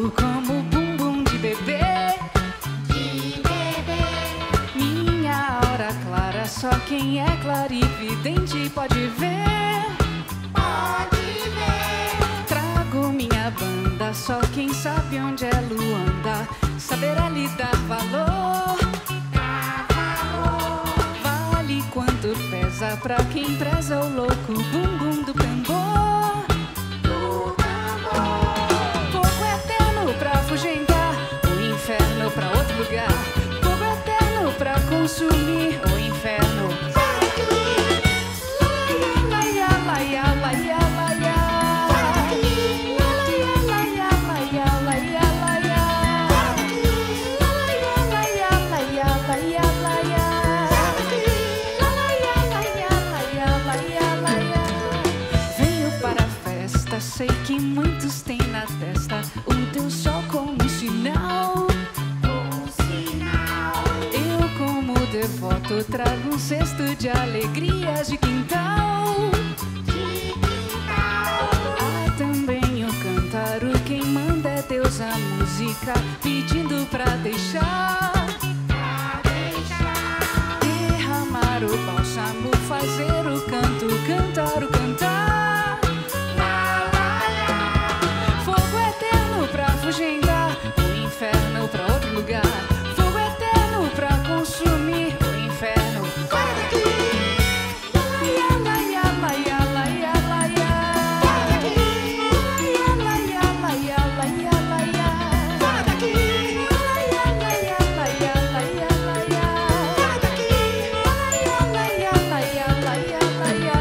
gostoso como bumbum de bebê. Minha aura clara, só quem é clarividente pode ver. Trago minha banda, só quem sabe onde é Luanda saberá lhe dar valor. Vale quanto pesa pra quem preza o louco bumbum do tambor. Fogo eterno pra afugentar, o inferno pra outro lugar. Fogo eterno pra consumir o inferno. Laia, laia, laia, laia. Laia, laia, laia, laia, laia. Laia, laia, laia, laia. Laia, laia, laia, laia, laia. Venho para a festa, sei que muitos têm na testa o teu sol como sinal. Eu, como devoto, trago um cesto de alegrias de quintal. Há também o cântaro, quem manda é Deus a música, pedindo pra deixar. Derramar o bálsamo, fazer o canto, cantar o cantar. Fogo eterno pra afugentar, o inferno pra outro lugar. Fogo eterno pra consumir o inferno. Fora daqui! Laia, laia, laia, laia, laia. Laia, laia, laia, laia, laia. Fora daqui! Laia, laia, laia, laia, laia. Fora daqui! Laia, laia, laia, laia, laia.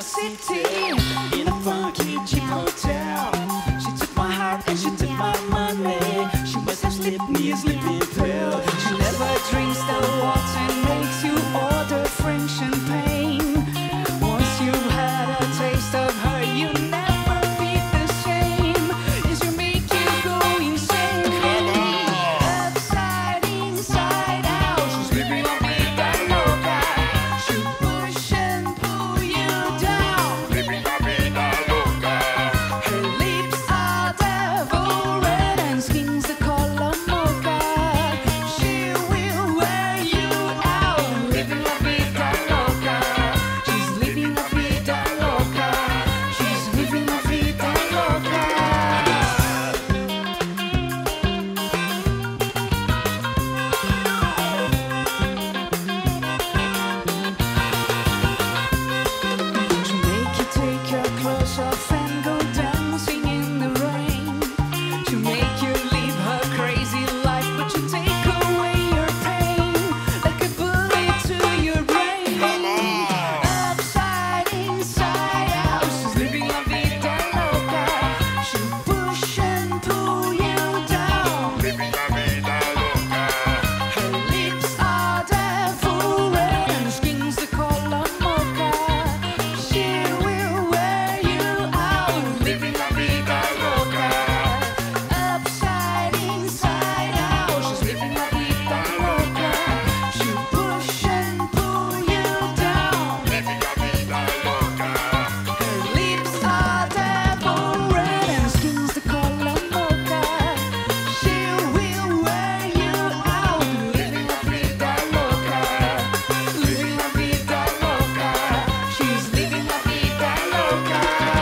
city in a funky cheap hotel. She took my heart and she took my money. She must have slipped me a sleeping pill. She never drinks the water and makes you order French champagne. Once you've had a taste of her, you never be the same. Yes, you make you go insane. Upside, inside out, she's living la vida loca. She'll push and pull you down. Living la vida loca. Her lips are devil red and skin's the color mocha. She will wear you out. Living la vida loca. She's living la vida loca. She's living la vida loca. To make you take your clothes off and go dancing in the rain. To make you live her crazy life, but you take away your pain like a bullet to your brain. Upside, inside out, she's living la vida loca. She'll push and pull you down. Living la vida loca. Her lips are devil red and skin's the color mocha. She will wear you out. Living la vida loca. Upside, inside out, she's living la vida loca. She'll push and pull you down. Living la vida loca. Her lips are devil red and skin's the color mocha. She will wear you out. Living la vida loca. Living la vida loca. She's living la vida loca.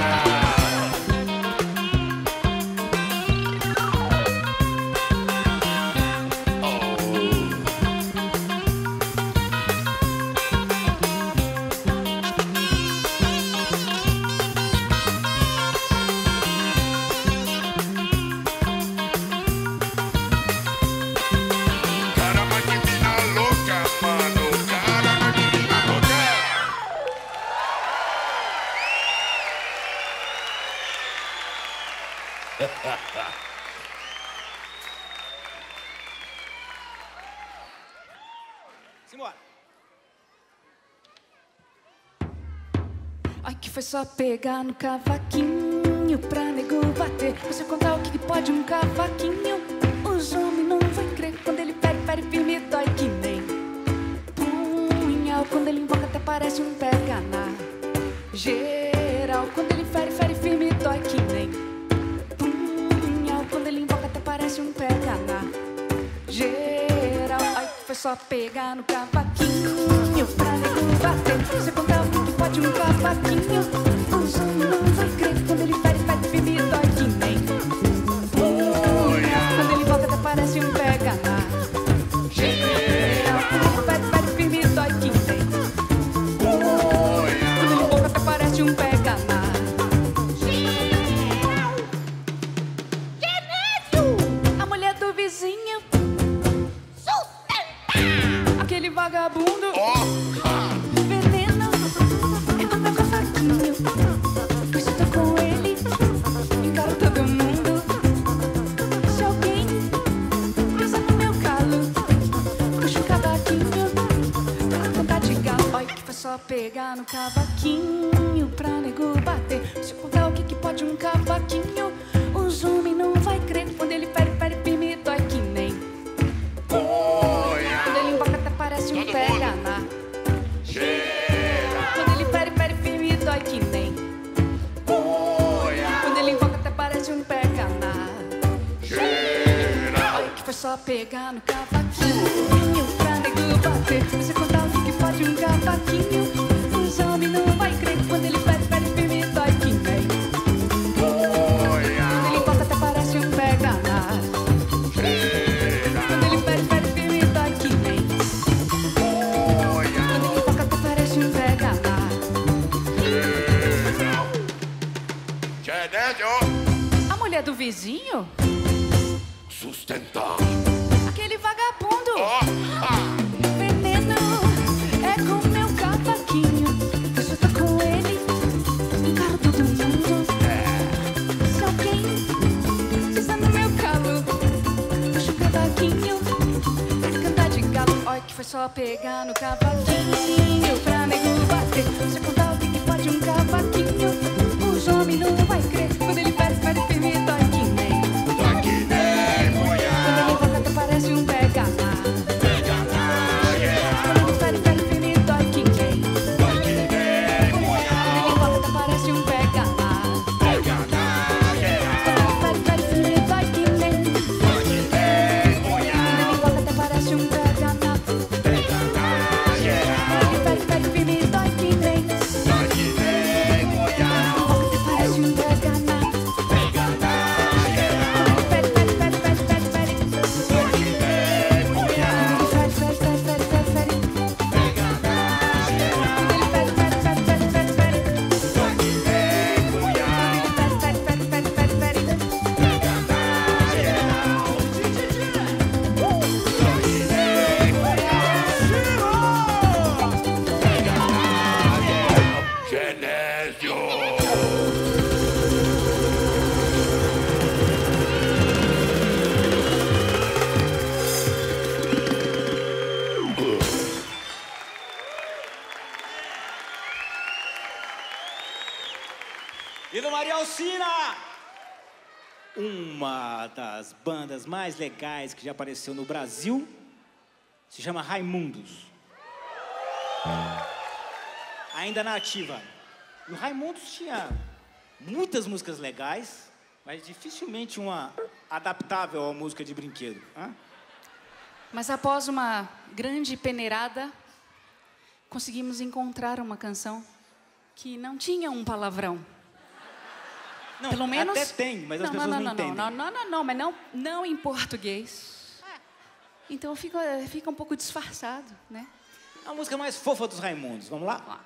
Caramba, que mina louca, mano. Caramba, que mina louca. Simbora. Ai, que foi só pegar no cavaquinho pra nego bater. Você contar o que pode um cavaquinho. Os homens não vão crer quando ele fere firme, dói que nem punhal. Quando ele invoca até parece um pega na geral. Quando ele fere firme, dói que nem punhal. Quando ele invoca até parece um pega na geral. Ai, que foi só pegar no cavaquinho pra nego bater. Você contar o que pode um cavaquinho. Os homens não vão crer quando ele fere firme, dói que nem punhal. Quando ele volta até parece um pega na geral. Quando ele fere firme, dói que nem punhal. Quando ele volta até parece um pega na geral. A mulher do vizinho, aquele vagabundo, veneno, é o meu cavaquinho. Pois eu tô com ele, encaro todo mundo. Se alguém pisa no meu calo, puxa o cavaquinho, pra contar de galo. Ai, que foi só pegar no cavaquinho pra nego bater. Se eu contar o que pode um cavaquinho, os homens não vai crer. Quando ele fere firme, dói que nem quando ele emboca até parece um pega na geral. Quando ele fere firme, dói que nem quando ele invoca até parece um pega na geral. Ai, que foi só pegar no cavaquinho pra nego bater. Você contar o que pode um cavaquinho, os homens não vai crer. Quando ele fere firme, dói que nem quando ele invoca até parece um pega na geral. Quando ele fere firme, dói que nem quando ele invoca até parece um pega na Geral. A mulher do vizinho, Sustentar. aquele vagabundo, Oh, veneno, é com meu cavaquinho. Pois eu tô com ele, só pegar no cavaquinho pra nego bater. Se eu contar o que pode um cavaquinho, os homens não vai crer. Quando ele fere firme, dói que nem Quando ele volta, até parece um pega-lá. Quando ele fere firme, dói que nem Quando ele volta, até parece um pega-lá. Quando ele fere firme, dói que nem Quando ele volta, até parece um pega-lá. E do Maria Alcina, uma das bandas mais legais que já apareceu no Brasil, se chama Raimundos. Ainda na ativa. E o Raimundos tinha muitas músicas legais, mas dificilmente uma adaptável à música de brinquedo. Mas após uma grande peneirada, conseguimos encontrar uma canção que não tinha um palavrão. Não, pelo menos até tem, mas as pessoas não entendem. Não, mas não em português. Então fica um pouco disfarçado, né? É a música mais fofa dos Raimundos. Vamos lá? Vamos lá.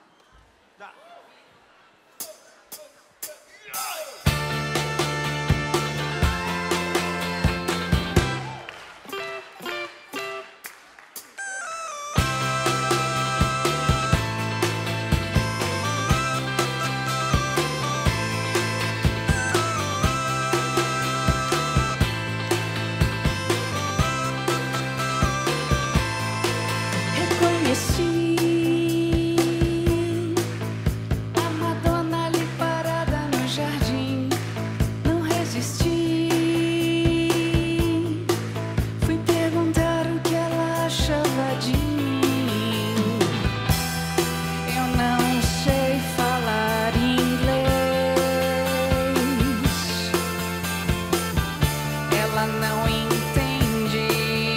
A Madonna ali parada no jardim, não resisti. Fui perguntar o que ela achava de mim. Eu não sei falar inglês. Ela não entende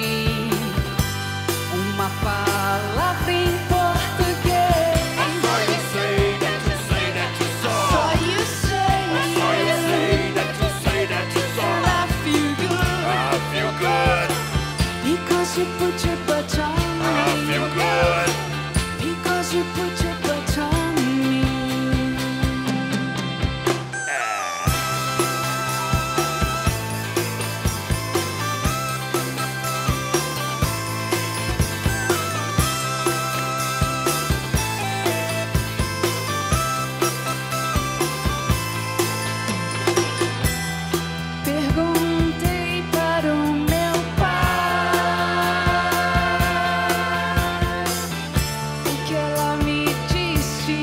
uma palavra em português. Só you say that you say that you saw. Só you say, Só you say that you say that you saw. I feel good I feel good. because you put your butt on I me. feel good. Because you put your butt on me. Perguntei para o meu pai o que ela me disse.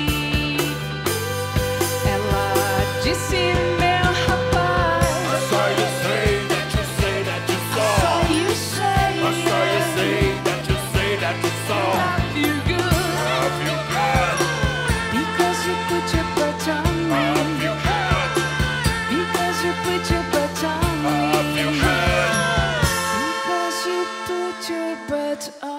Ela disse, meu rapaz, Só you say that you say that you só saw. you say, Só you say that you say that you saw. I feel good I feel good. because you put your butt on I me. feel good. Because you put your butt on me. I feel good. Because you put your butt on.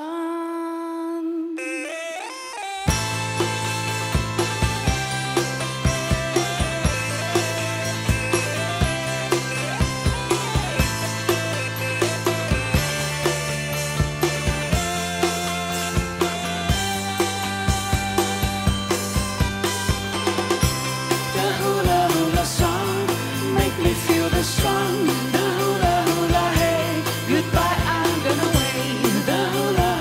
The hula hula song make me feel the strong. The hula hula hey, goodbye I'm gonna wait. The hula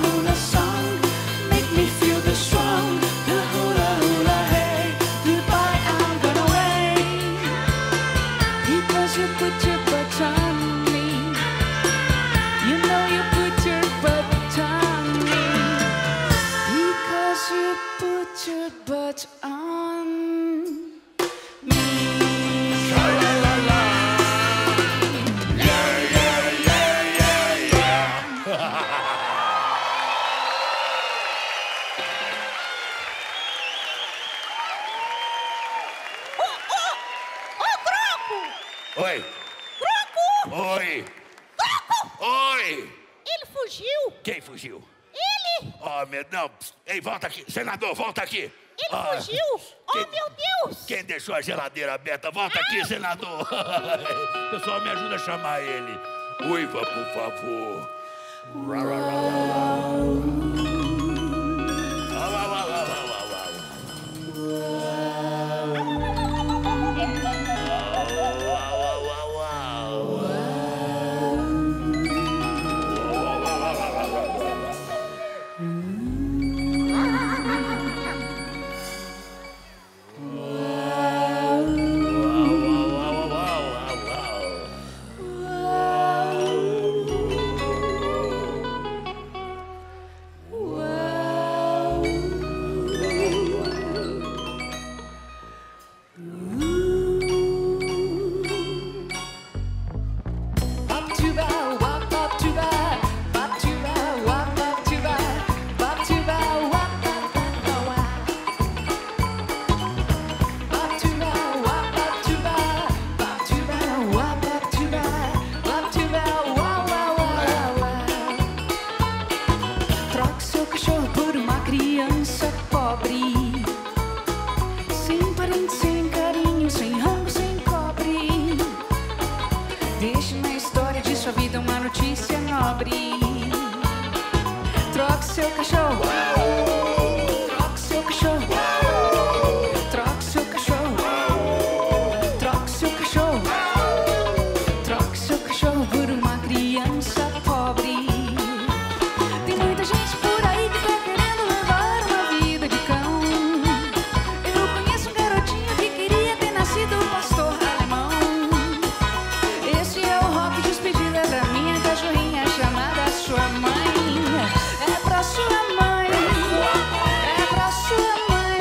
Oi. Croco! Oi. Croco! Oi. Ele fugiu! Quem fugiu? Ele! Oh, meu... Não. Ei, volta aqui. Senador, volta aqui. Ele fugiu! quem- Oh, meu Deus! Quem deixou a geladeira aberta? Volta aqui, senador. Pessoal, me ajuda a chamar ele. Uiva, por favor. Troque seu cachorro por uma criança pobre, sem parente, sem carinho, sem rango, sem cobre. Deixe na história de sua vida uma notícia nobre. Troque seu cachorro, troque seu cachorro, troque seu cachorro, troque seu cachorro, troque seu cachorro por uma criança pobre. Tem muita gente por aí que tá querendo levar uma vida de cão. Eu conheço um garotinho que queria ter nascido pastor alemão. Esse é o rock despedida da minha cachorrinha chamada sua mãe. É pra sua mãe, é pra sua mãe,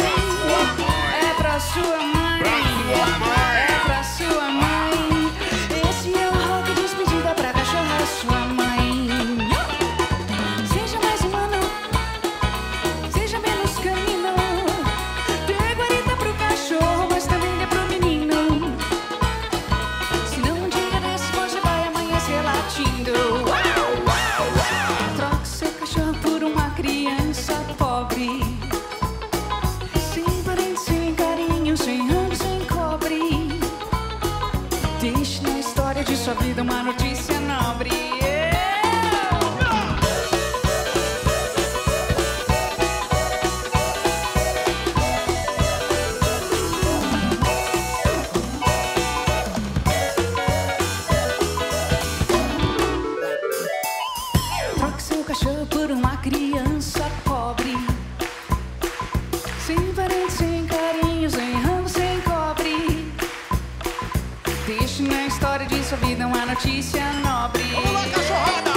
é pra sua mãe, é pra sua mãe. Esse é o rock despedida pra cachorra sua mãe. Seja mais humano, seja menos canino. Dê guarita pro cachorro, mas também dê pro menino. Senão um dia desse você vai amanhecer latindo. Troque seu cachorro por uma criança pobre, sem parente, sem carinho, sem rango, sem cobre. Deixe na história de sua vida uma notícia nobre. Troque seu cachorro por uma criança pobre, sem parente, sem carinho, sem rango, sem cobre. Deixe na história de sua vida uma notícia nobre. Vamos lá, cachorrada!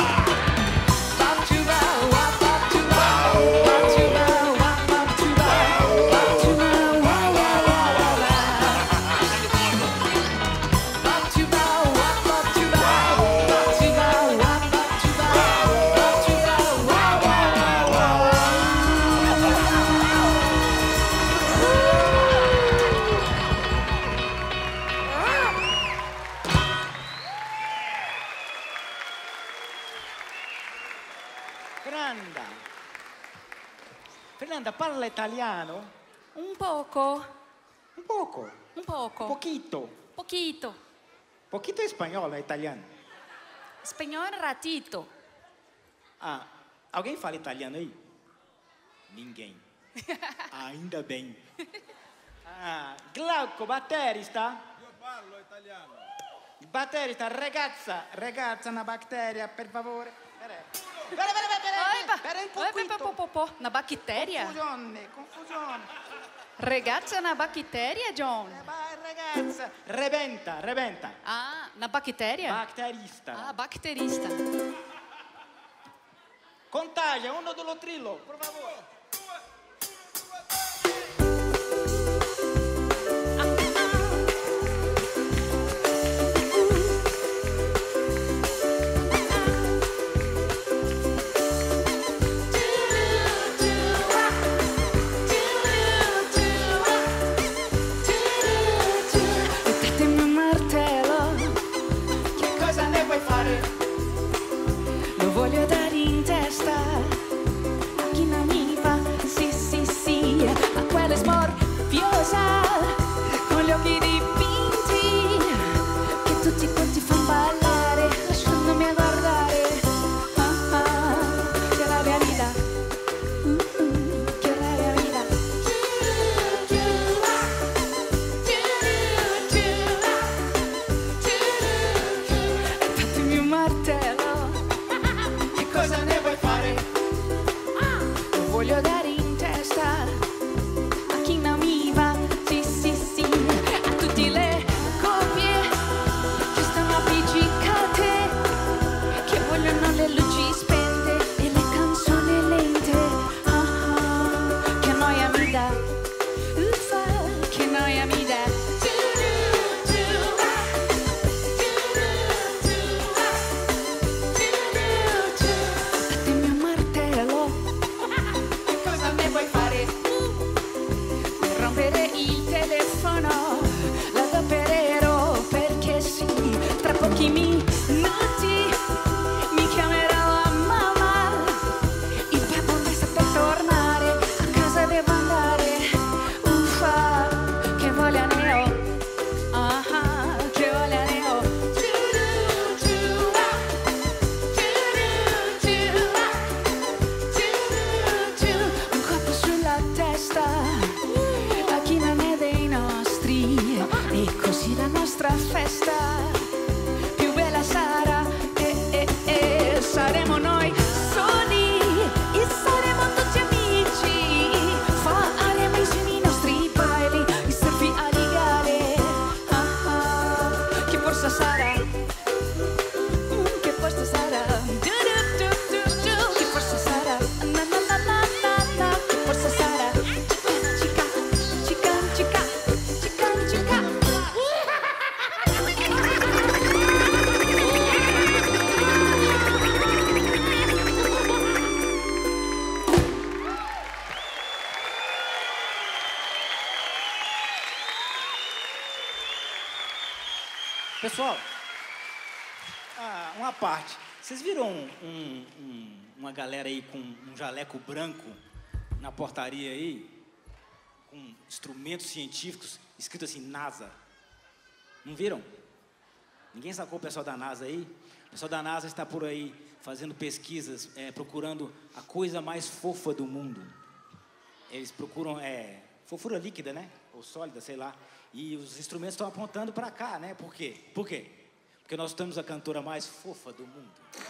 Fernanda. Fernanda, parla italiano? Um pouco, Un poco. um pouco, Poquito. pouquito. Poquito é espanhol, é italiano. Espanhol ratito. Ah, alguém fala italiano aí? Ninguém. Ainda bem. Ah, Glauco, batterista? Io parlo italiano. Batterista, ragazza, una bacteria, per favore. Pera un poquito. Na bactéria? Confusione. Ragazza na bactéria, John? Vai, ragazza. Rebenta. Ah, na bactéria? Bacterista. Ah, bacterista. Contagia, uno dello trillo, por favore. in testa. A chi non mi va, sì, sì, sì, a quella smorfiosa, con gli occhi dipinti, che tutti quanti fanno ballare, lasciandomi a guardare. Che la mia vita, che la mia vita. Fatemi un martello, che cosa ne vuoi fare? Lo voglio dare in testa a chi non mi va, sì, sì, sì, a tutte le coppie che stanno appiccicate, che vogliono le luci spente e le canzoni lente. Che noia mi dà, uffa, che noia mi dà. Datemi un martello, che cosa ne vuoi fare? Per rompere il telefono, l'adopero perché sì, tra pochi minuti mi chiamerà la mamma, il papà mi sta per tornare, a casa devo andare, uffa, che voglia ne ho, che voglia ne ho. Un colpo sulla testa a chi non è dei nostri, e così la nostra festa più bella sarà, saremo noi soli e saremo tutti amici, faremo insieme i nostri baili, i surfi a legale, che forza sarà, che forza sarà, che forza sarà, na na na na na na, che forza sarà, cica, cica, cica, cica, cica. Pessoal, uma parte. Vocês viram uma galera aí com um jaleco branco na portaria aí? Com instrumentos científicos, escrito assim, NASA. Não viram? Ninguém sacou o pessoal da NASA aí? O pessoal da NASA está por aí fazendo pesquisas, procurando a coisa mais fofa do mundo. Eles procuram fofura líquida, né? Ou sólida, sei lá. E os instrumentos estão apontando para cá, né? Por quê? Por quê? Porque nós temos a cantora mais fofa do mundo.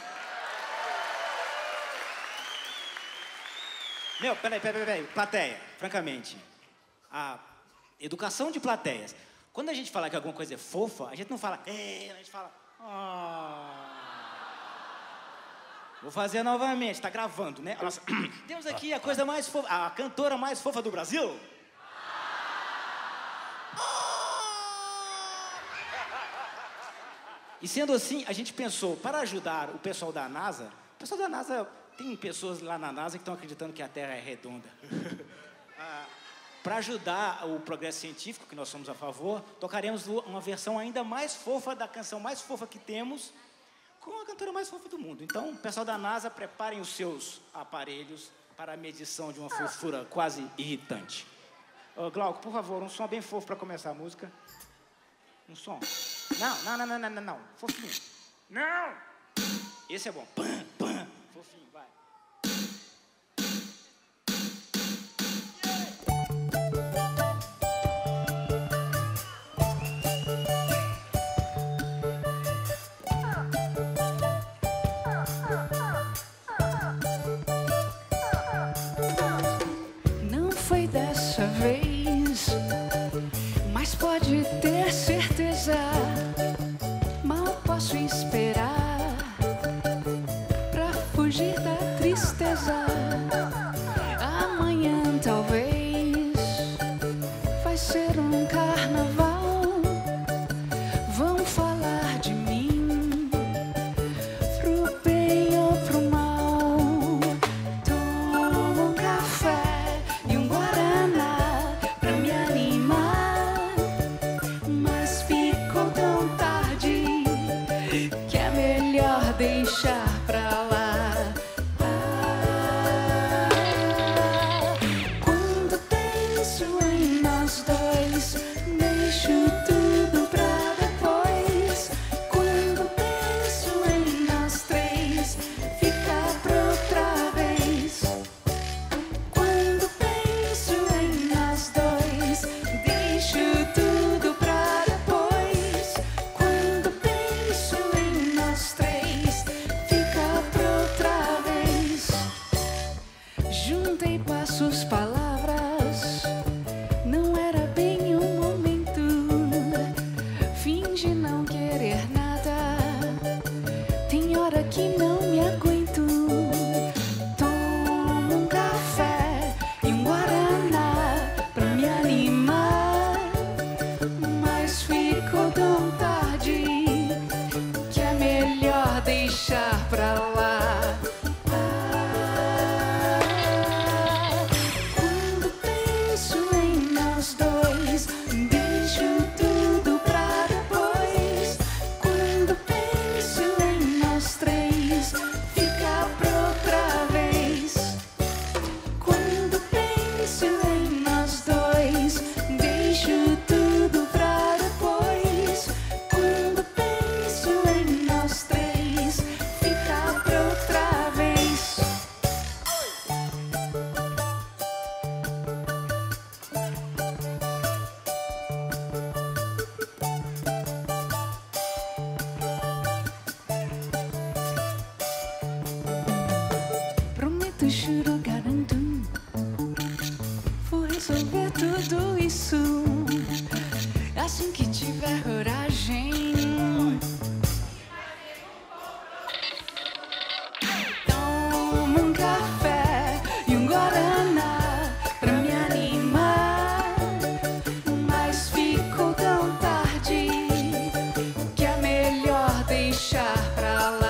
Meu, peraí, plateia, francamente. A educação de plateias. Quando a gente fala que alguma coisa é fofa, a gente não fala, a gente fala, Vou fazer novamente, tá gravando, né? Nossa, temos aqui a coisa mais fofa, a cantora mais fofa do Brasil. E sendo assim, a gente pensou, para ajudar o pessoal da NASA tem pessoas lá na NASA que estão acreditando que a Terra é redonda. Para ajudar o progresso científico, que nós somos a favor, tocaremos uma versão ainda mais fofa da canção mais fofa que temos, com a cantora mais fofa do mundo. Então, pessoal da NASA, preparem os seus aparelhos para a medição de uma fofura quase irritante. Glauco, por favor, um som bem fofo para começar a música. Um som. Não. Fofinho. Não! Esse é bom. Pam. Fofinho, vai. Não foi dessa vez, mas pode ter certeza. Mal posso esperar pra fugir da tristeza. Amanhã talvez vai ser um carnaval. Vão falar de mim, pro bem ou pro mal. Tomo um café e um guaraná pra me animar, mas ficou tão tarde que é melhor deixar pra lá. Suchurugarantum. Vou resolver tudo isso assim que tiver coragem. Tomo um café e um guaraná pra me animar, mas ficou tão tarde que é melhor deixar pra lá.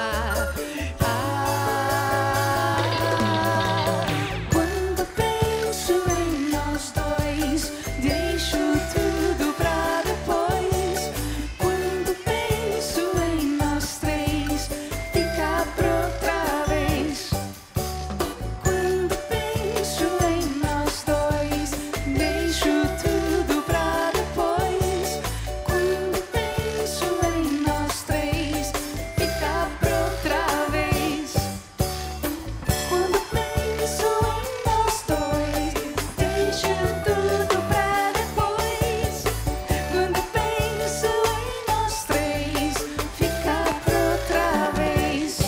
Quando penso em nós dois, deixo tudo pra depois. Quando penso em nós três, fica pra outra vez. Quando penso em nós dois, deixo tudo pra depois. Quando penso em nós três, fica pra outra vez. Quando penso em nós dois, deixo tudo pra depois. Quando penso em nós três, fica pra outra vez.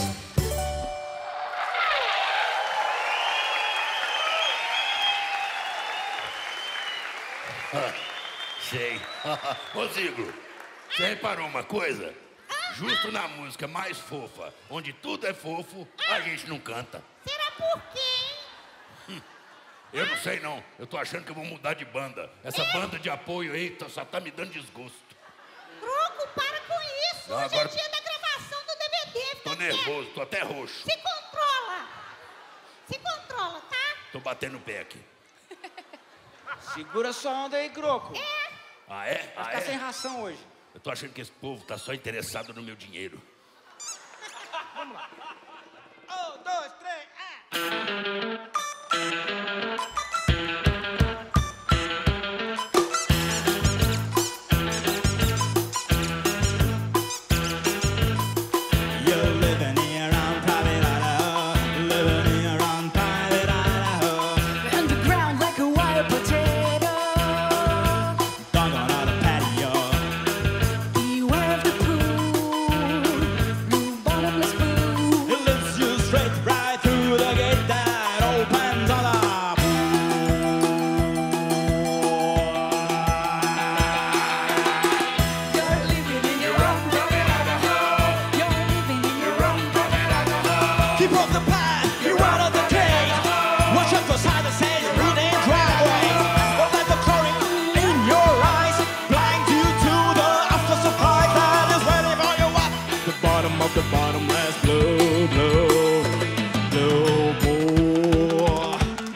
Sei. Ô, Zigo, você reparou uma coisa? Justo na música mais fofa, onde tudo é fofo, a gente não canta. Será por quê? Eu não sei não, eu tô achando que eu vou mudar de banda. Essa banda de apoio aí só tá me dando desgosto. Croco, para com isso. Não, Hoje agora- é dia da gravação do DVD. Fica Tô quieto. nervoso, tô até roxo. Se controla. Se controla, tá? Tô batendo o pé aqui. Segura sua onda aí, Croco. Ah, é? Vai Ah, ficar sem é? ração hoje. Eu tô achando que esse povo tá só interessado no meu dinheiro. 1, 2, 3, You're living here on private Idaho, living here on private Idaho. Underground like a wild potato. Doggone on the patio. Beware of the pool, blue bottomless pool. It lifts you straight right through the gate that opens on the You're living in your own private Idaho. You're living in your own private Idaho. Keep off the path, you're out of the gate. Watch out for signs that say you're in a driveway. Don't let the chlorine in your eyes blind you to the after supply that is waiting for you at the bottom of the bottomless blue, blue, blue pool.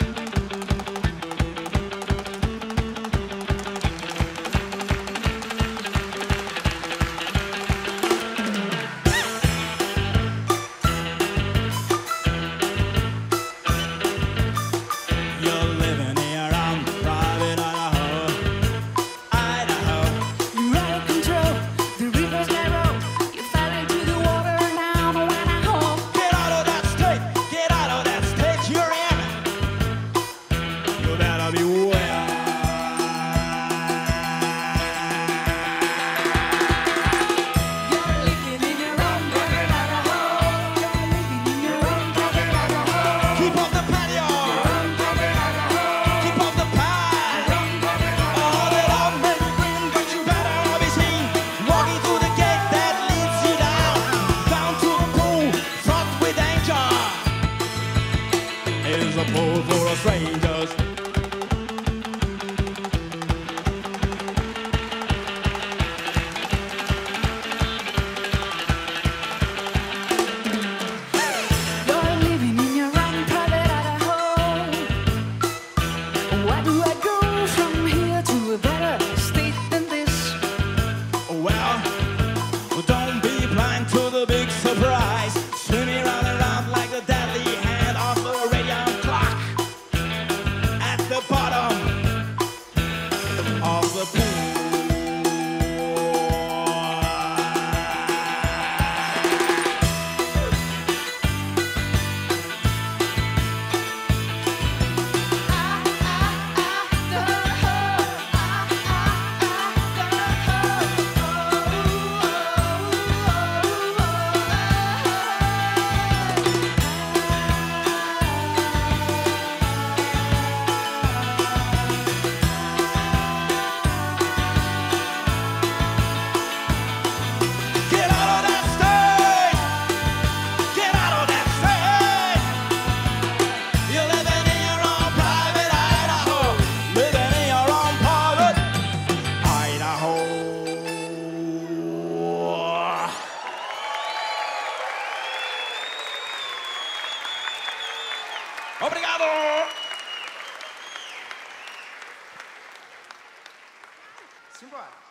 You're living here on private Idaho, Idaho. You're out of control. The river's narrow. You fell into the water and now I wanna home. Get out of that state, get out of that state you're in. You better beware. You're living in your own private Idaho. You're living in your own private Idaho. Keep off the patio, keep off the pad. All that all men green, but you better be seen. Walking through the gate that leads you down to the pool, fraught with danger. Is a pool full of strangers. You're living in your own private Idaho. Why do I go from here to a better state than this? Well, don't be blind to the big surprise. Swimming round and round like the deadly hand of a radio clock. Obrigado! Simbora.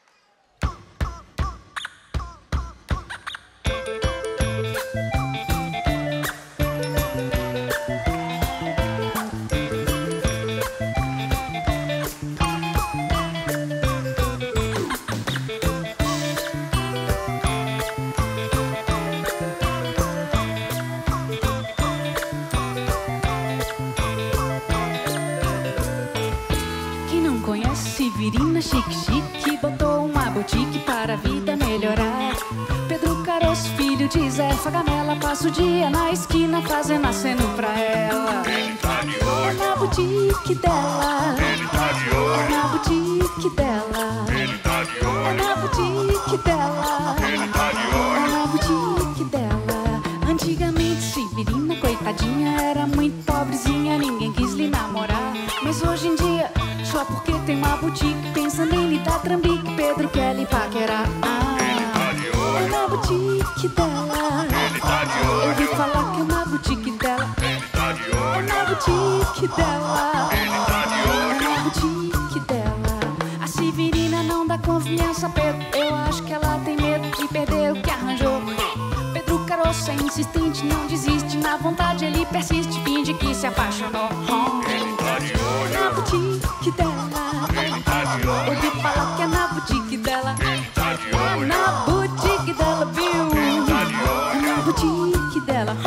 Severina chique, botou uma boutique para a vida melhorar. Pedro Caroço, filho de Zé Fagamela, passa o dia na esquina fazendo aceno pra ela. Ele tá de olho. Na boutique dela. Ele tá de olho. Na boutique dela. Ele tá de olho. Na boutique dela. Ele tá de olho. Na boutique dela. Antigamente Severina, coitadinha, era muito pobrezinha, ninguém quis lhe namorar. Mas hoje em dia, só porque tem uma boutique, pensa nele, dá trambique, Pedro quer lhe paquerar. Ele tá de olho. É na boutique dela. Ele tá de olho. Ouvi falar que é na boutique dela. Ele tá de É olho. na boutique dela. Ele tá de É olho. na boutique dela. A Severina não dá confiança, Pedro. Eu acho que ela tem medo de perder o que arranjou. Pedro Caroço é insistente, não desiste. Na vontade ele persiste, finge que se apaixonou. Ele tá de olho. Na boutique dela. Ele tá de olho. Ouvi falar que é na boutique dela. Ele tá de É olho. na boutique dela, viu? Ele tá de É olho. na boutique dela.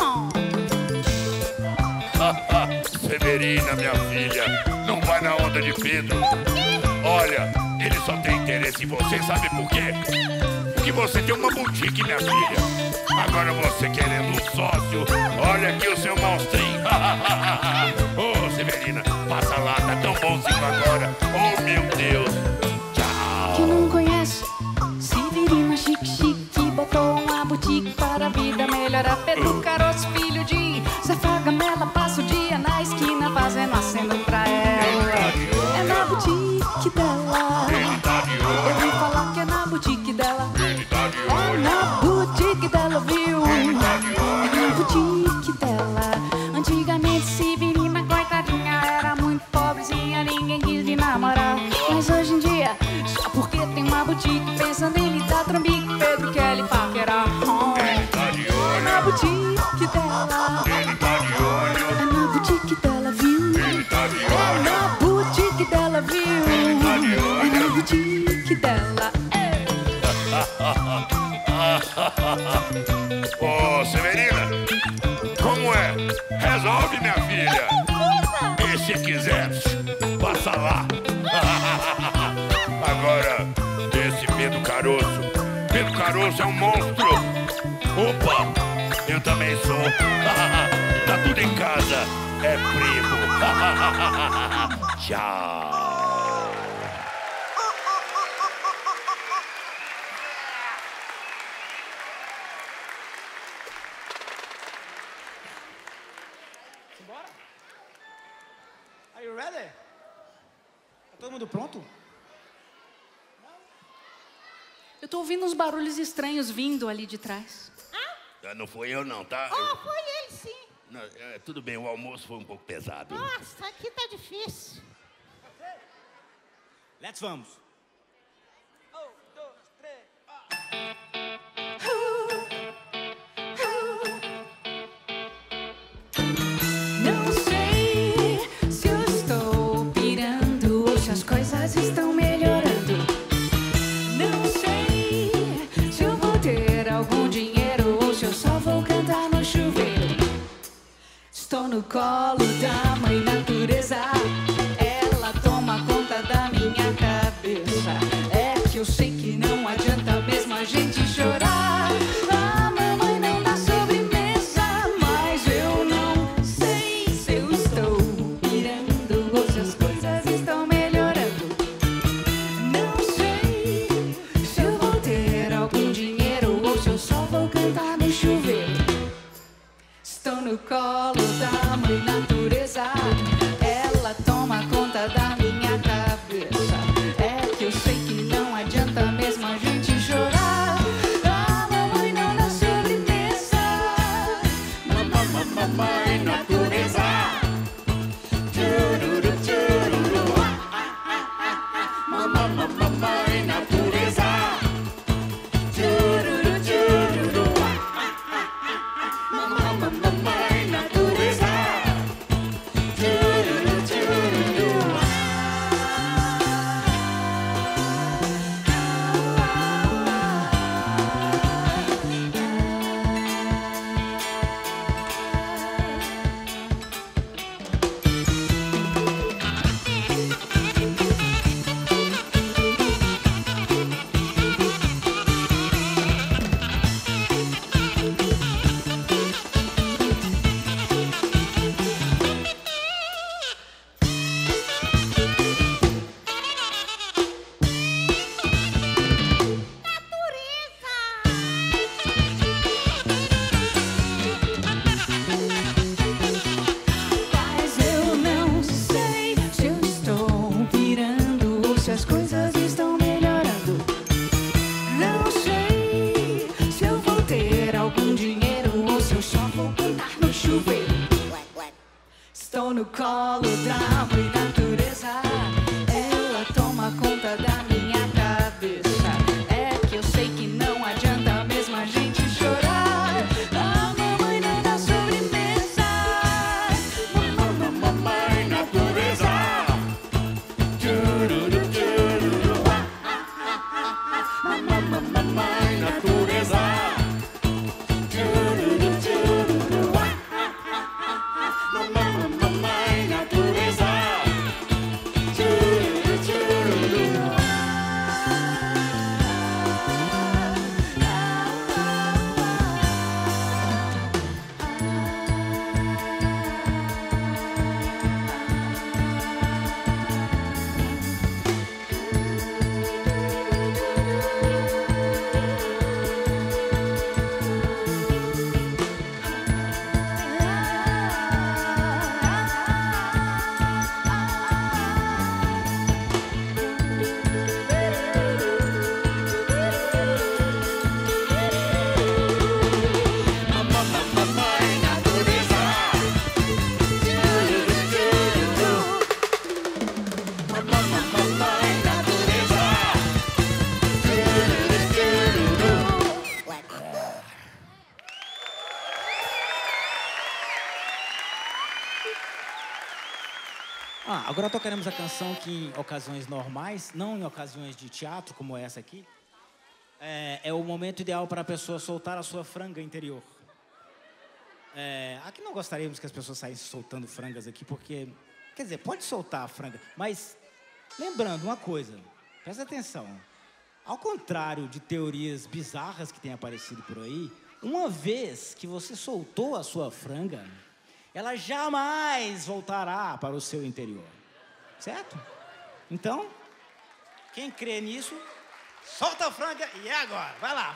Severina, minha filha, não vai na onda de Pedro. Olha, ele só tem interesse em você, sabe por quê? Porque você tem uma boutique, minha filha. Agora você querendo um sócio, olha aqui o seu monstrinho. Ô, Severina, passa lá, tá tão bonzinho agora. Oh, meu Deus. Tchau. Quem não conhece, Severina chique, botou uma boutique para a vida melhorar. Pedro Caroço, filho de Zé Fagamela, passa o dia na esquina fazendo aceno pra ela. É na boutique dela. Ele tá de Ouvi olho. falar que é na boutique dela. Ele tá de É olho. na boutique dela, viu? Ele tá de olho. É na boutique dela. Antigamente Severina, coitadinha, era muito pobrezinha, ninguém quis lhe namorar. Mas hoje em dia, só porque tem uma boutique, pensa nele, dá trambique, Pedro quer lhe paquerar. Ele tá de É na olho. boutique dela. Ele tá de olho. É na boutique dela, viu? Ele tá de É olho. na boutique dela, viu? tá de olho. É na boutique dela. Ô, Severina, como é? Resolve, minha filha. E se quiser, passa lá. Agora, esse Pedro Caroço. Pedro Caroço é um monstro. Opa, eu também sou. Tá tudo em casa. É primo. Tchau. Simbora? Are you ready? Tá todo mundo pronto? Eu tô ouvindo uns barulhos estranhos vindo ali de trás. Não foi eu não, tá? Oh, foi ele sim. Não, tudo bem, o almoço foi um pouco pesado. Nossa, aqui tá difícil. Let's vamos. Não sei se eu estou pirando ou se as coisas estão melhorando. Não sei se eu vou ter algum dinheiro ou se eu só vou cantar no chuveiro. Estou no colo da mãe natureza. Ela toma conta da minha cabeça. É que eu sei que não adianta mesmo a gente chorar. A mamãe não dá sobremesa, mas eu não sei se eu estou pirando ou se as coisas estão melhorando. Não sei se eu vou ter algum dinheiro ou se eu só vou cantar no chuveiro. Estou no colo da mãe natureza. Ela toma conta da minha cabeça. É que eu sei que não adianta mesmo a gente chorar. A mamãe não dá sobremesa. Mamãe natureza. Estou no colo da mãe natureza. Ela toma conta da minha cabeça. É que eu sei que não adianta mesmo a gente chorar. A mamãe não dá sobremesa. Mamãe natureza. Mamãe natureza. Mamãe natureza. Agora tocaremos a canção que em ocasiões normais, não em ocasiões de teatro como essa aqui, é o momento ideal para a pessoa soltar a sua franga interior. Aqui não gostaríamos que as pessoas saíssem soltando frangas aqui, porque, quer dizer, pode soltar a franga, mas lembrando uma coisa, presta atenção, ao contrário de teorias bizarras que têm aparecido por aí, uma vez que você soltou a sua franga, ela jamais voltará para o seu interior. Certo? Então, quem crê nisso, solta a franga e é agora. Vai lá.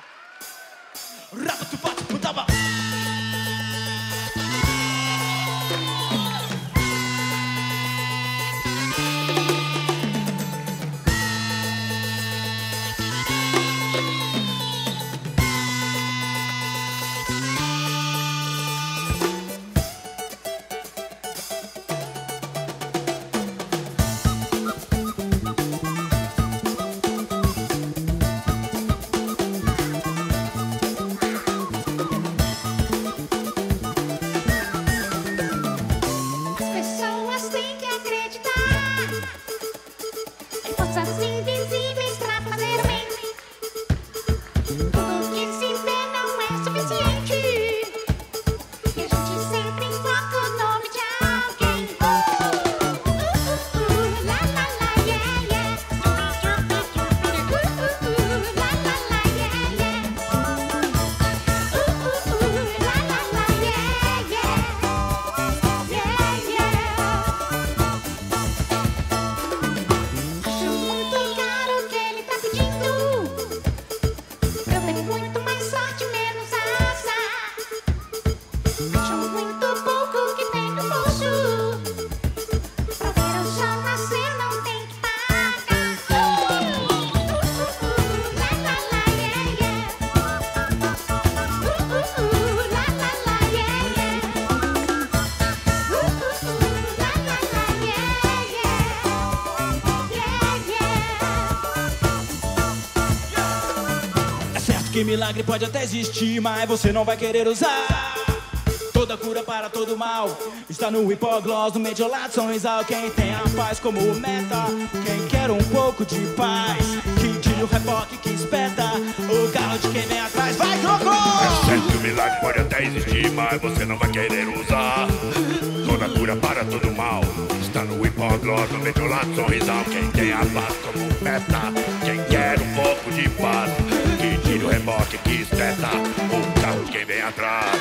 Que milagre pode até existir, mas você não vai querer usar. Toda cura para todo mal está no hipogloss, no mediolato, sorrisal. Quem tem a paz como meta, quem quer um pouco de paz, que tire o reboque que espeta o carro de quem vem atrás. Vai, Crocô! É certo que o milagre pode até existir, mas você não vai querer usar. Toda cura para todo mal está no hipogloss, no mediolato, sorrisal. Quem tem a paz como meta, quem quer um pouco de paz, que tire o reboque que espeta o carro de quem vem atrás.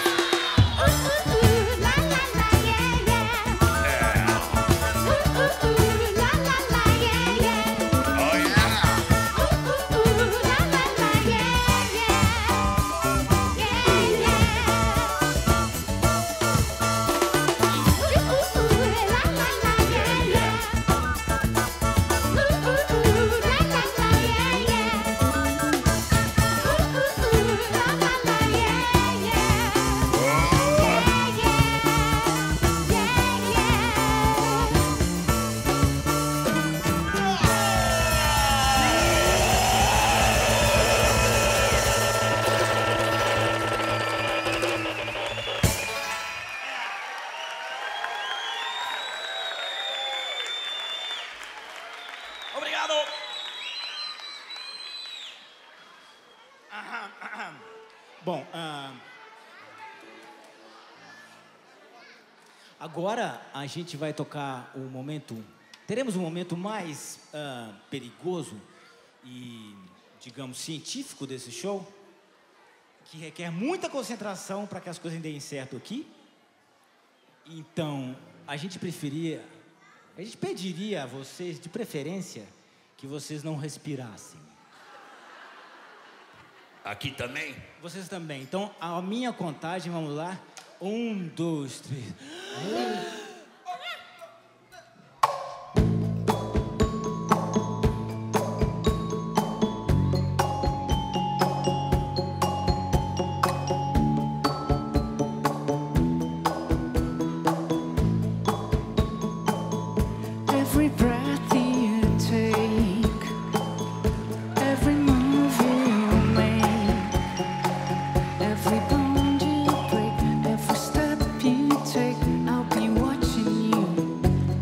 Obrigado. Bom, agora a gente vai tocar o momento... Teremos um momento mais perigoso e, digamos, científico desse show, que requer muita concentração para que as coisas deem certo aqui. Então, a gente pediria a vocês, de preferência, que vocês não respirassem. Aqui também? Vocês também. Então, a minha contagem, vamos lá. 1, 2, 3... Every breath you take, every move you make, every bond you break, every step you take, I'll be watching you.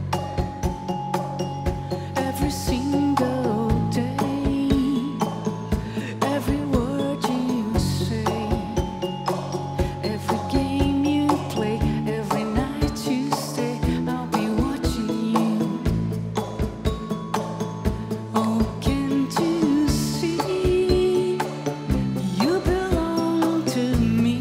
Every single day, every word you say, every game you play, every night you stay, I'll be watching you. Oh, can't you see? You belong to me.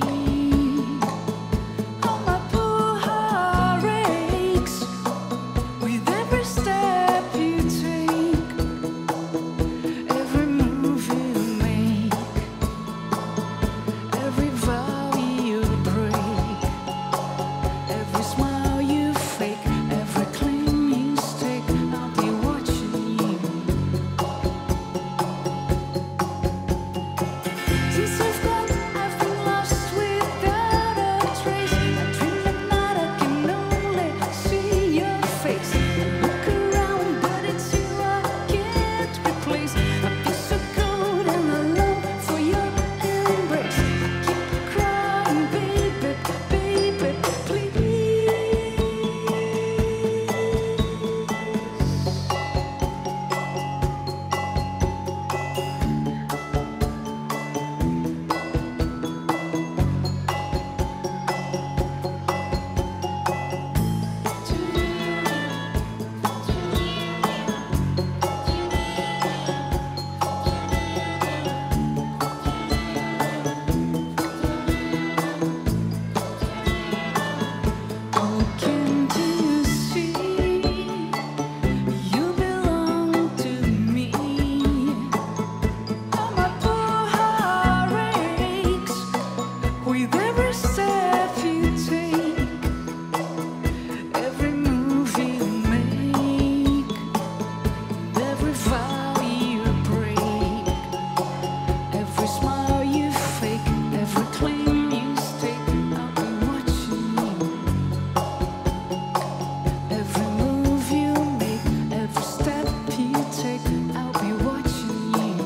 Oh, my poor heart aches with every step you take, every move you make, every vow you break, every smile you fake, every claim you stake, I'll be watching you. Since you've gone, I've been lost without a trace. I dream at night, I can only see your face. Look around, but it's you I can't replace. I feel so cold and alone for your embrace. I keep crying, baby, baby, please. Oh, can't you see? You belong to me. Oh, my poor heart aches with every step you take, every move you make, every vow you break, every smile you fake, every claim you stake, I'll be watching you. Every move you make, every step you take, I'll be watching you.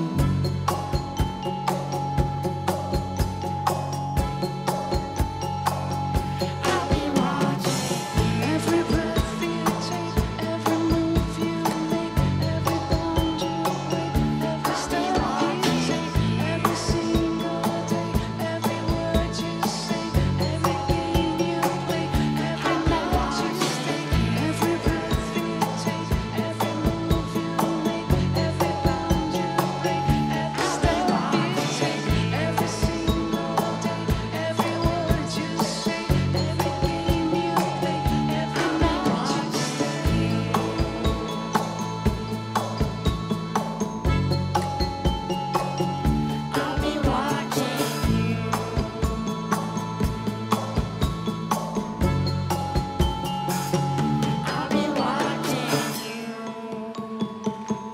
I'll be watching every breath you take, every move you make, every bond you break, every step you take, every single day, every word you say, every game you play, every night you stay, every breath you take, every move you make, every bond you break, every step you take, every single day, every word you say, every game you play, every night you stay. I'll be watching you. I'll be watching you.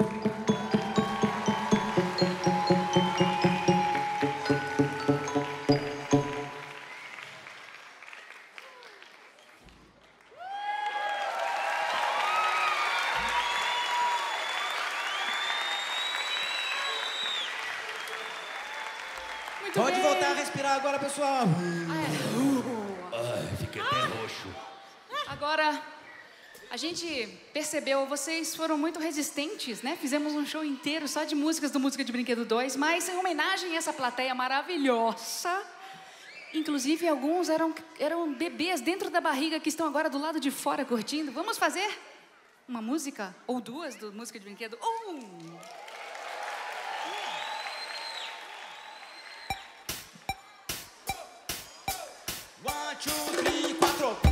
Muito Pode bem. voltar a respirar agora, pessoal. Ai, fiquei até roxo. Agora, A gente percebeu, vocês foram muito resistentes, né? Fizemos um show inteiro só de músicas do Música de Brinquedo 2, mas em homenagem a essa plateia maravilhosa. Inclusive, alguns eram bebês dentro da barriga que estão agora do lado de fora curtindo. Vamos fazer uma música, ou duas, do Música de Brinquedo? 1, 2, 3, 4.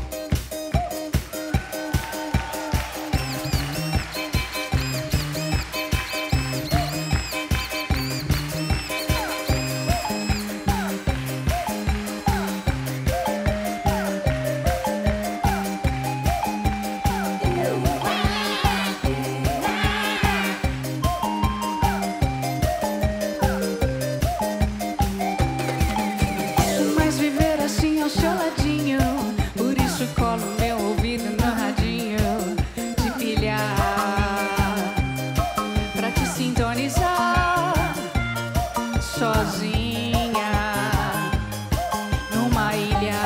Mas viver assim ao seu ladinho, por isso colo meu ouvido no radinho de pilhar, pra te sintonizar sozinha numa ilha,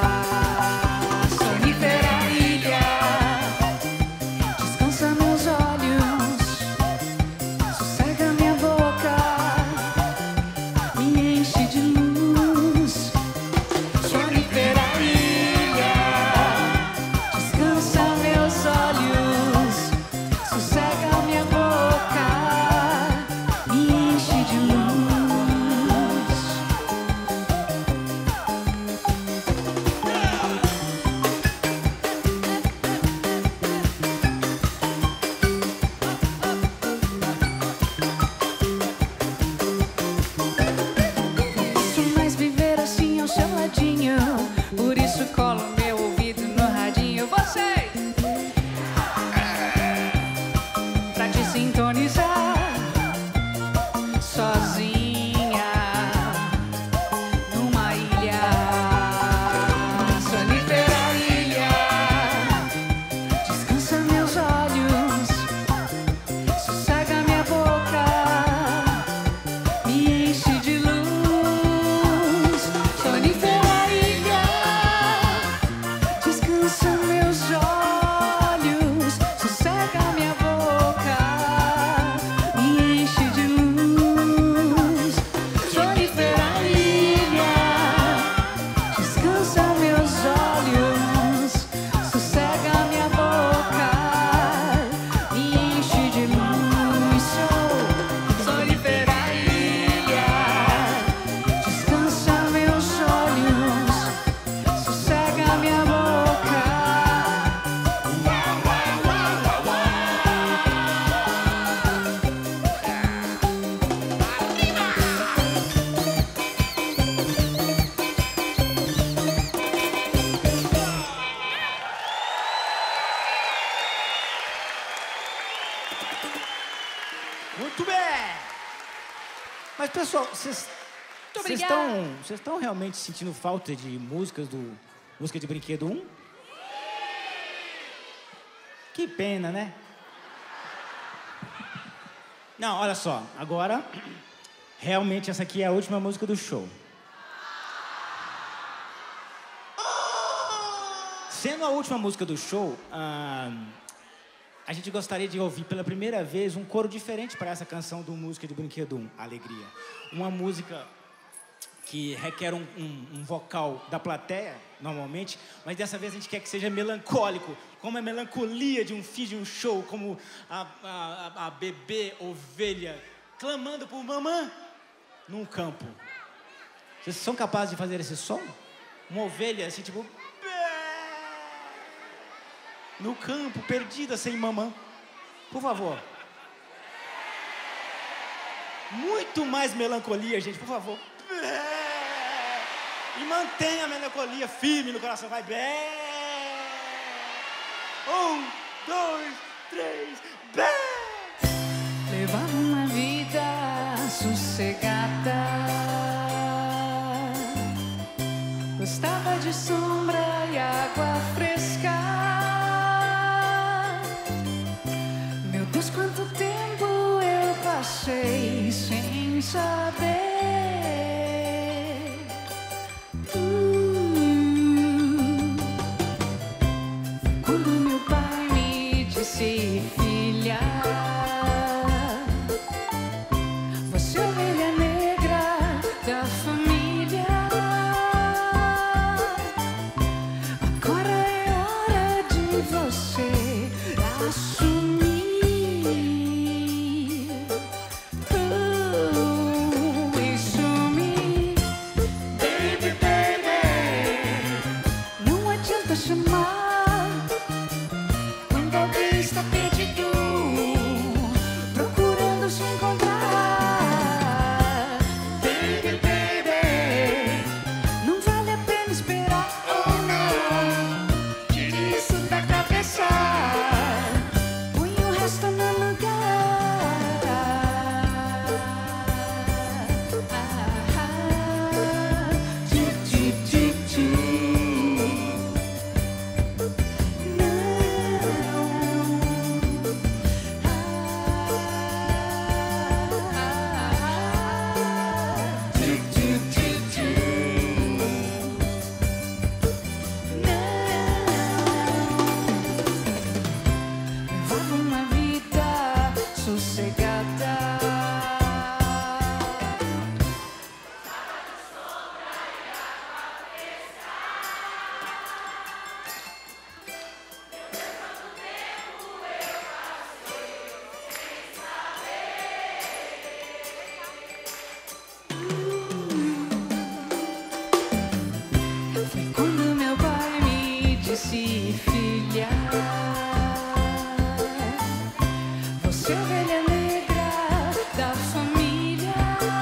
sonífera ilha. Descansa meus olhos, sossega minha boca, me enche de luz. Sonífera ilha, descansa meus olhos, sossega minha boca, me enche de luz. Posso mais viver assim ao seu ladinho, por isso colo meu ouvido no radinho. Você, pra te sintonizar sozinha numa ilha, sonífera ilha. Descansa meus olhos, sossega minha boca, me enche de luz. Sonífera ilha, descansa meus olhos, sossega minha boca, me enche de luz. Sonífera ilha, descansa meus olhos, sossega minha boca, me enche de luz. Sonífera ilha, descansa meus olhos, sossega minha boca. Muito bem! Mas, pessoal, vocês obrigada. estão realmente sentindo falta de músicas do Música de Brinquedo 1? Que pena, né? Não, olha só. Agora, realmente, essa aqui é a última música do show. Sendo a última música do show, a gente gostaria de ouvir pela primeira vez um coro diferente para essa canção do Música de Brinquedo 1, Alegria. Uma música que requer um vocal da plateia, normalmente, mas dessa vez a gente quer que seja melancólico, como a melancolia de um fim de um show, como a bebê ovelha clamando por mamã num campo. Vocês são capazes de fazer esse som? Uma ovelha assim, tipo... no campo, perdida, sem mamã. Por favor. Muito mais melancolia, gente, por favor. E mantenha a melancolia firme no coração. Vai bem. 1, 2, 3, bem. Levar uma vida sossegada, gostava de sombra e água fresca. Meu Deus, quanto tempo eu passei sem saber. Quando meu pai me disse filha. Você é a ovelha negra da família. Agora é hora de você assumir e sumir. Baby, baby, não adianta chamar quando alguém está perdido, procurando se encontrar. Baby, baby, não vale a pena esperar. Oh não, tire isso da cabeça, põe o resto no lugar. Tic, tic, tic, tic. Levava uma vida sossegada. Foi quando meu pai me disse filha. Você é a ovelha negra da família.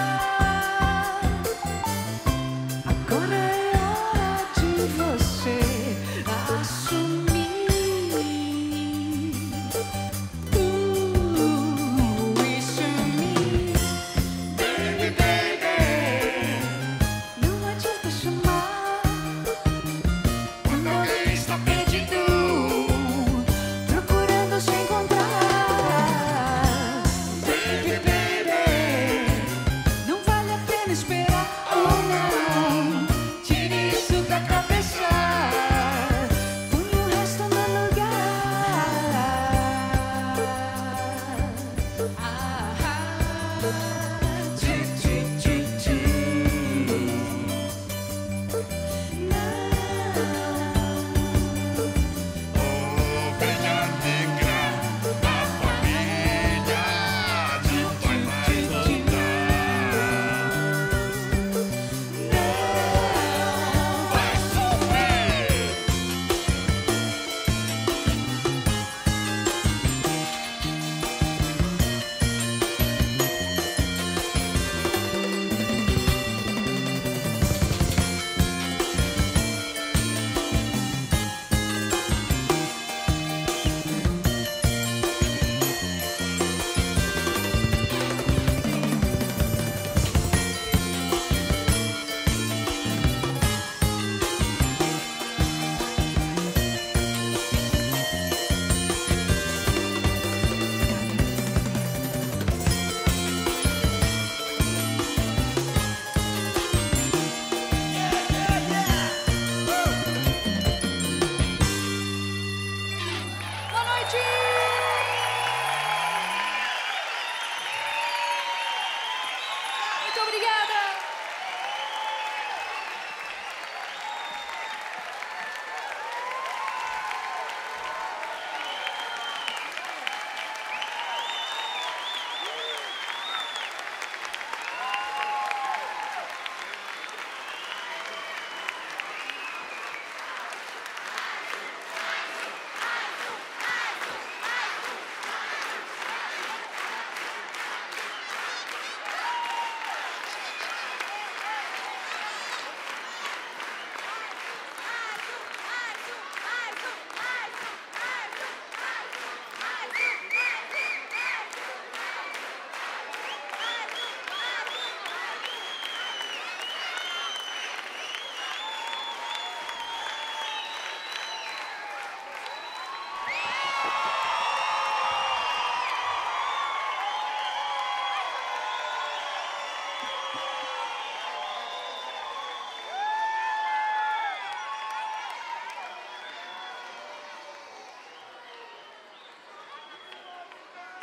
Agora é hora de você assumir e sumir. Baby, baby, não adianta chamar quando alguém está perdido, procurando se encontrar.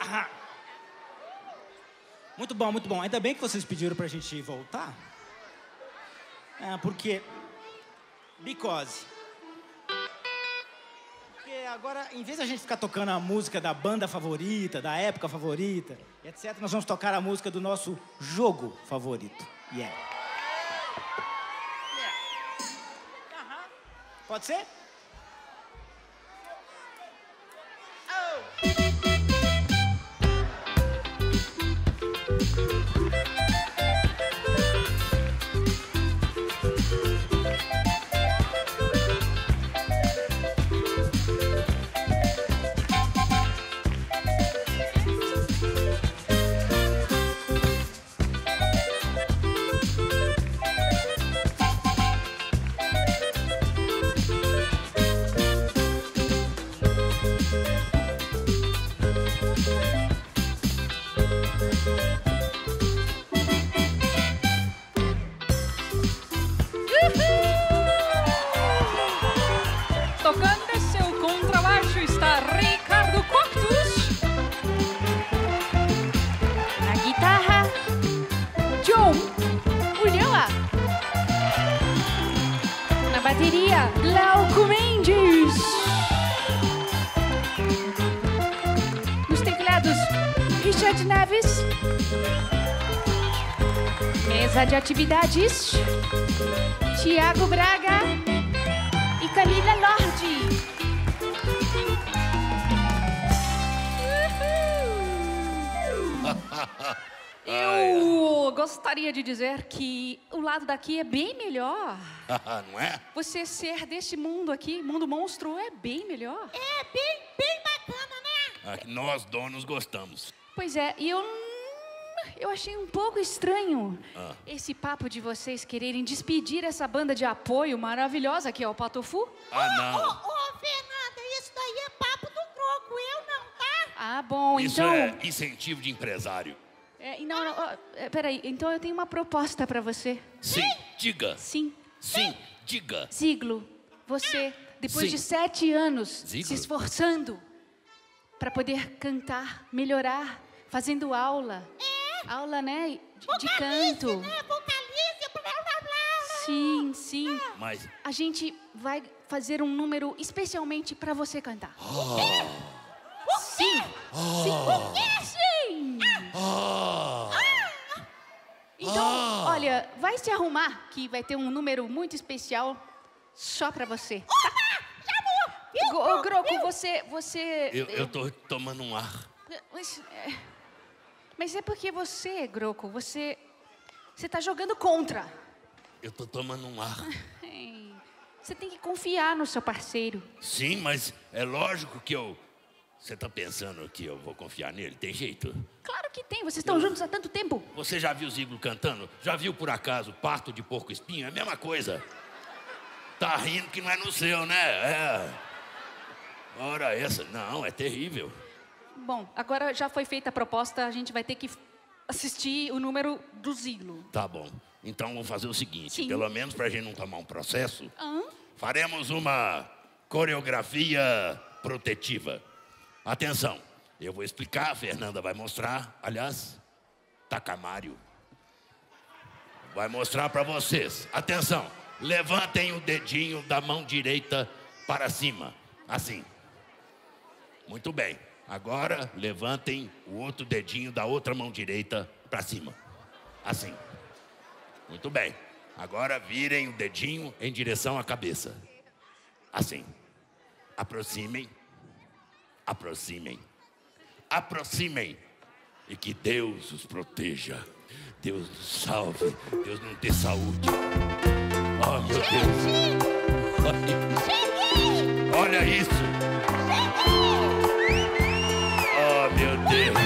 Muito bom, muito bom. Ainda bem que vocês pediram pra gente voltar. Porque agora, em vez de a gente ficar tocando a música da banda favorita, da época favorita, etc., nós vamos tocar a música do nosso jogo favorito. Pode ser? Tocando seu contrabaixo está Ricardo Coctus. Na guitarra, John Ulloa. Na bateria, Glauco Mendes. Nos teclados, Richard Neves. Mesa de atividades, Tiago Braga e Camila Lorde. Eu gostaria de dizer que o lado daqui é bem melhor. Não é? Você ser desse mundo aqui, mundo monstro, é bem melhor. É bem bacana, né? Nós donos gostamos. Pois é, e eu achei um pouco estranho esse papo de vocês quererem despedir essa banda de apoio maravilhosa que é o Patofu. Não. Ô, Fernanda, isso daí é papo do Croco, eu não, tá? Ah, bom, Isso então... é incentivo de empresário. Peraí, então eu tenho uma proposta pra você. Sim, diga. Sim. Sim, diga. Ziglo, você, depois Sim. de 7 anos Ziglo? se esforçando pra poder cantar, melhorar, fazendo aula. Aula, né, de canto. Né? Vocalize, blá, blá, blá. Sim. Mas... A gente vai fazer um número especialmente pra você cantar. Sim. Sim. Então, olha, vai se arrumar que vai ter um número muito especial só pra você. Ô, Groco, você... Eu tô tomando um ar. Mas é porque você, Groco, você tá jogando contra. Eu tô tomando um ar. Você tem que confiar no seu parceiro. Sim, mas é lógico que Você tá pensando que eu vou confiar nele? Tem jeito? Claro que tem, vocês estão juntos há tanto tempo. Você já viu o Ziglo cantando? Já viu, por acaso, Parto de Porco Espinho? É a mesma coisa. Tá rindo que não é no seu, né? Ora essa. Não, é terrível. Bom, agora já foi feita a proposta, a gente vai ter que assistir o número do Ziglo. Tá bom. Então vamos fazer o seguinte. Sim. Pelo menos pra gente não tomar um processo, faremos uma coreografia protetiva. Atenção, eu vou explicar, a Fernanda vai mostrar. Aliás, Tacamário vai mostrar pra vocês. Atenção, levantem o dedinho da mão direita para cima, assim. Muito bem. Agora, levantem o outro dedinho da outra mão direita para cima. Assim. Muito bem. Agora, virem o dedinho em direção à cabeça. Assim. Aproximem. Aproximem. Aproximem. E que Deus os proteja. Deus nos salve. Deus nos dê saúde. Oh, meu Deus. Olha isso. Oh, meu Deus.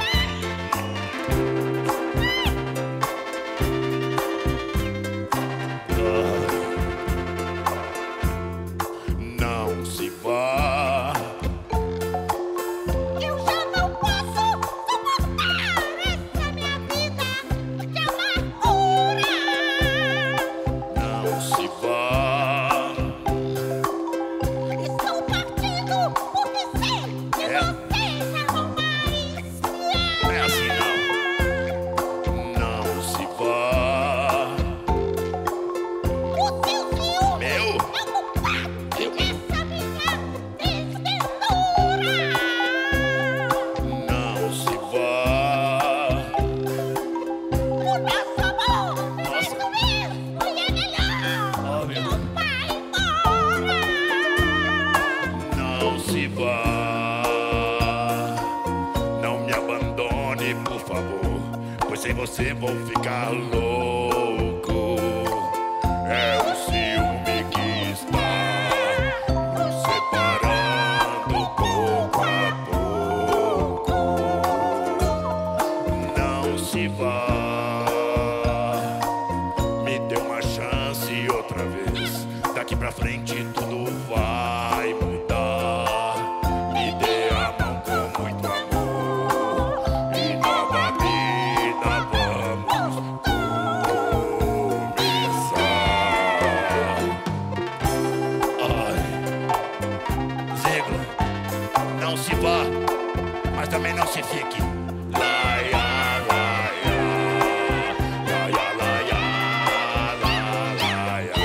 Não se vá. Eu já não posso suportar essa minha vida de amargura. Não se vá. Estou partindo porque sei que você já não mais favor, pois sem você vou ficar louco. É o ciúme que está nos separando pouco a pouco. Não se vá, me dê uma chance outra vez. Daqui pra frente tudo vai mudar. Me dê a mão com muito amor e nova vida vamos começar. Ai, Ziegler, não se vá, mas também não se fique. Laia, laia, laia, laia, laia.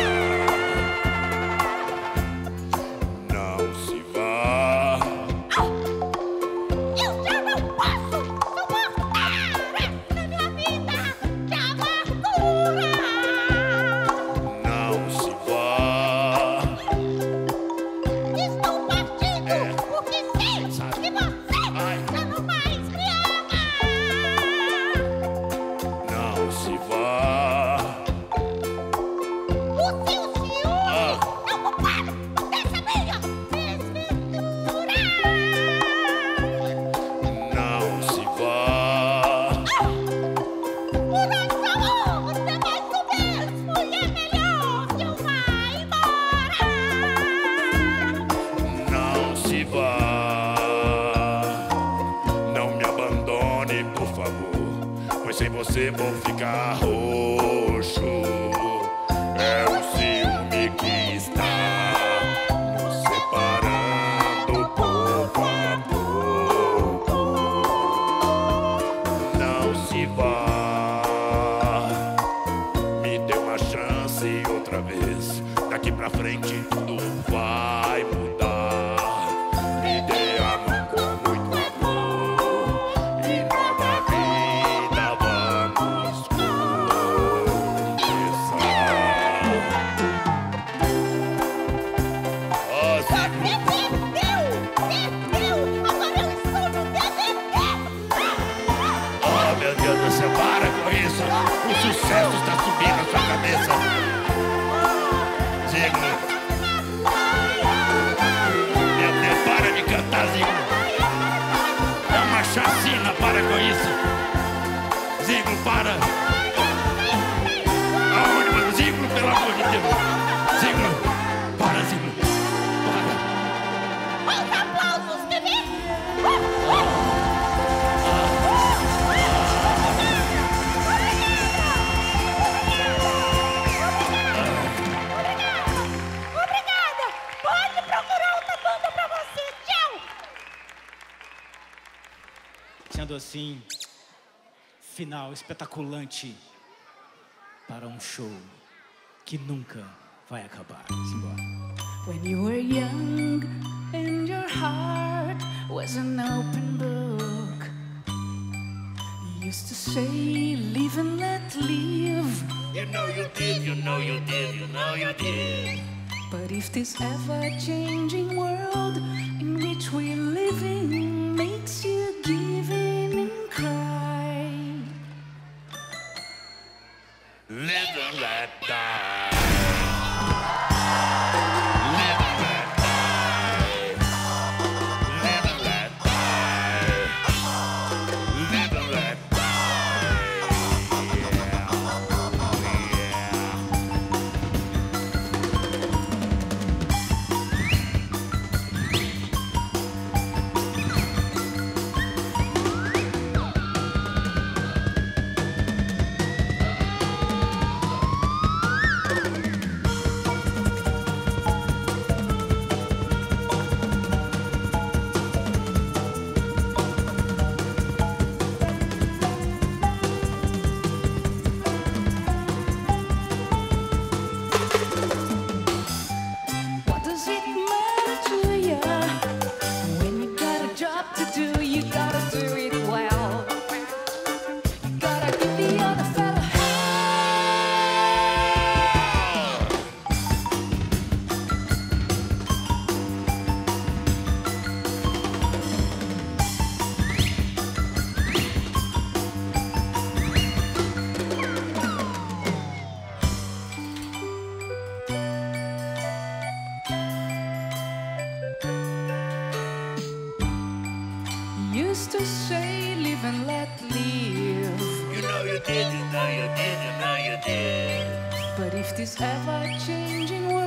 Não se vá. Eu já não posso suportar essa minha vida de amargura. Não se vá. Estou partindo porque sei que você Ai. já não mais me ama. Não se vá. O seu ciúme é o culpado dessa minha desventura. Não se vá. O nosso amor é mais do mesmo e é melhor que eu vá embora. Não se vá. Não me abandone, por favor, pois sem você vou ficar roxo. É o ciúme que está nos separando pouco a pouco. Não se vá, me dê uma chance outra vez. Daqui pra frente tudo vai mudar. Me dê a mão com muito amor e nova vida vamos começar. Oh, Ziegler, Desceu! Agora eu estou no DDT! oh meu Deus do céu, para com isso. O sucesso está subindo na sua cabeça. Ziegler, meu Deus, para de cantar, Ziegler. É uma chacina, para com isso. Ziegler, para. Aonde, mano? Ziegler, pelo amor de Deus. Ziegler, para, Ziegler. Para. Os aplausos, bebê! Obrigada! Pode procurar outra banda pra você! Tchau! Sendo assim, final espetaculante para um show que nunca vai acabar. Simbora. When you were young and your heart was an open book, you used to say, live and let live. You know you did, you know you did, you know you did. But if this ever-changing world in which we're living makes you give in and cry, Live and let die. Live and let die. Live and let die. Live and let die. Yeah. Oh, used to say live and let live. You know you did, you know you did, you know you did. But if this ever-changing